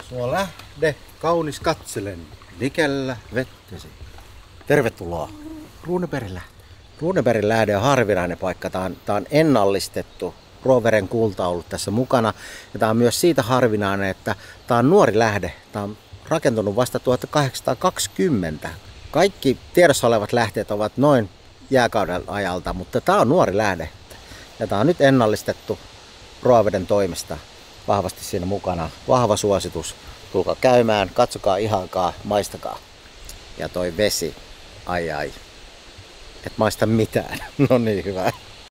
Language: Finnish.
Sua lähde, kaunis katselen, likellä vettesi. Tervetuloa Runebergin lähde. Runebergin lähde on harvinainen paikka. Tää on ennallistettu. Roveren kulta on ollut tässä mukana. Ja tää on myös siitä harvinainen, että tää on nuori lähde. Tää on rakentunut vasta 1820. Kaikki tiedossa olevat lähteet ovat noin jääkauden ajalta, mutta tää on nuori lähde. Ja tää on nyt ennallistettu Roveren toimesta. Vahvasti siinä mukana. Vahva suositus. Tulkaa käymään, katsokaa, ihankaa, maistakaa. Ja toi vesi, ai. Et maista mitään. No niin, hyvä.